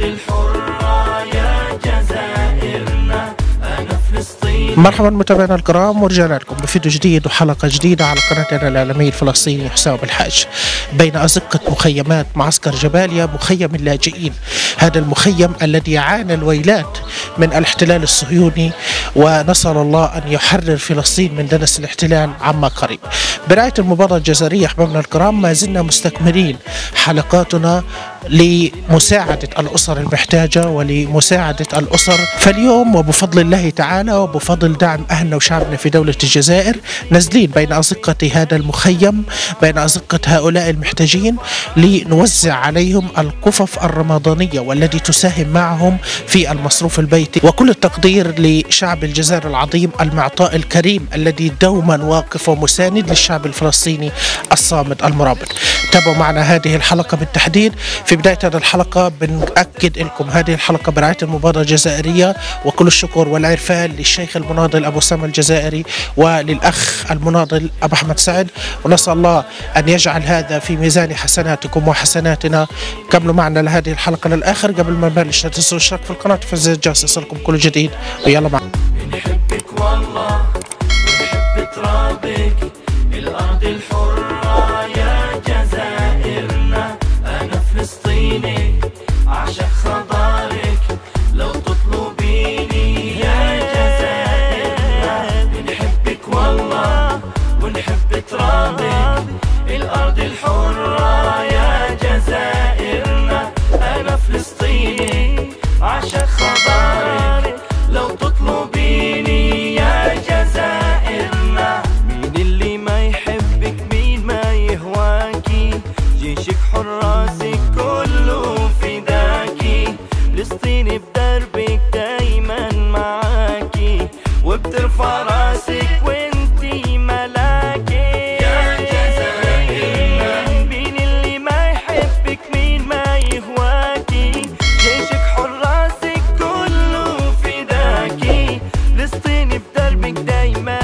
الحرة يا جزائرنا أنا فلسطين. مرحبا متابعينا الكرام، ورجعنا لكم بفيديو جديد وحلقة جديدة على قناتنا الإعلامي الفلسطيني حسام الحاج. بين أزقة مخيمات معسكر جباليا مخيم اللاجئين، هذا المخيم الذي عانى الويلات من الاحتلال الصهيوني، ونسأل الله أن يحرر فلسطين من دنس الاحتلال عما قريب. برعاية المبادرة الجزائرية أحبابنا الكرام ما زلنا مستكملين حلقاتنا لمساعدة الأسر المحتاجة ولمساعدة الأسر. فاليوم وبفضل الله تعالى وبفضل دعم أهلنا وشعبنا في دولة الجزائر نازلين بين أزقة هذا المخيم، بين أزقة هؤلاء المحتاجين، لنوزع عليهم القفف الرمضانية والتي تساهم معهم في المصروف البيتي. وكل التقدير لشعب الجزائر العظيم المعطاء الكريم الذي دوما واقف ومساند للشعب الفلسطيني الصامد المرابط. تابعوا معنا هذه الحلقة بالتحديد. في بداية هذه الحلقة بنأكد لكم هذه الحلقة برعاية المبادرة الجزائرية، وكل الشكر والعرفان للشيخ المناضل أبو سامة الجزائري وللأخ المناضل أبو أحمد سعد، ونسأل الله أن يجعل هذا في ميزان حسناتكم وحسناتنا. كملوا معنا لهذه الحلقة للآخر. قبل ما نبلش لا تنسوا الاشتراك في القناة وتفعيل زر الجرس يصلكم كل جديد، ويلا معنا. بنحبك والله ونحب ترابك، الأرض الحرة يا جزائرنا أنا فلسطيني أعشق خضارك لو تطلبيني يا جزائرنا. بنحبك والله ونحب ترابك، الأرض الحرة يا جزائرنا أنا فلسطيني أعشق خضارك لو تطلبيني يا جزائرنا. مين اللي ما يحبك مين ما يهواكي، جيشك حراسك كله فداكي، فلسطيني بدربك دايما معاكي وبترفع راسك وانتي ملاكي يا جزائرنا. مين اللي ما يحبك مين ما يهواكي، جيشك حراسك كله فداكي، فلسطيني بدربك دايما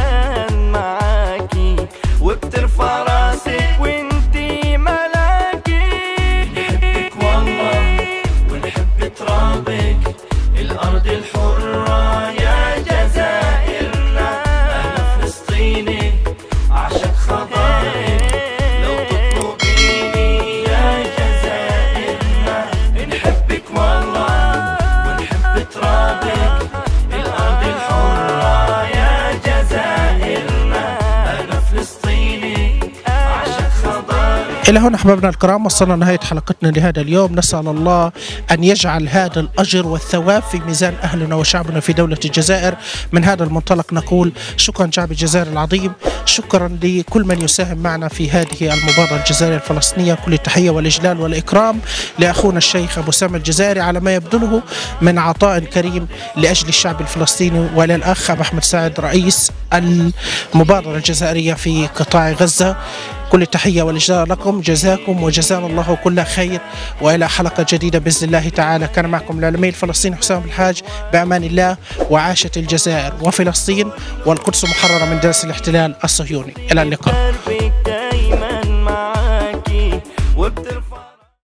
معاكي وبترفع راسك وانتي ملاكي. بنحبك والله ونحب ترابك، الأرض الحرة يا جزائرنا أنا فلسطيني أعشق خضارك لو تطلبيني يا جزائرنا. بنحبك والله ونحب ترابك، الأرض الحرة يا جزائرنا أنا فلسطيني أعشق خضارك. إلى هنا أحبابنا الكرام وصلنا لنهاية حلقتنا لهذا اليوم. نسأل الله أن يجعل هذا الأجر والثواب في ميزان أهلنا وشعبنا في دولة الجزائر. من هذا المنطلق نقول شكرا شعب الجزائر العظيم، شكرا لكل من يساهم معنا في هذه المبادرة الجزائرية الفلسطينية. كل التحية والإجلال والإكرام لأخونا الشيخ أبو سامة الجزائري على ما يبذله من عطاء كريم لأجل الشعب الفلسطيني، وللأخ أبو أحمد سعد رئيس المبادرة الجزائرية في قطاع غزة. كل التحية والإجلال لكم، جزاكم وجزانا الله كل خير، وإلى حلقة جديدة بإذن الله تعالى. كان معكم الإعلامي الفلسطيني حسام الحاج، بأمان الله، وعاشت الجزائر وفلسطين والقدس محررة من دنس الاحتلال الصهيوني. إلى اللقاء.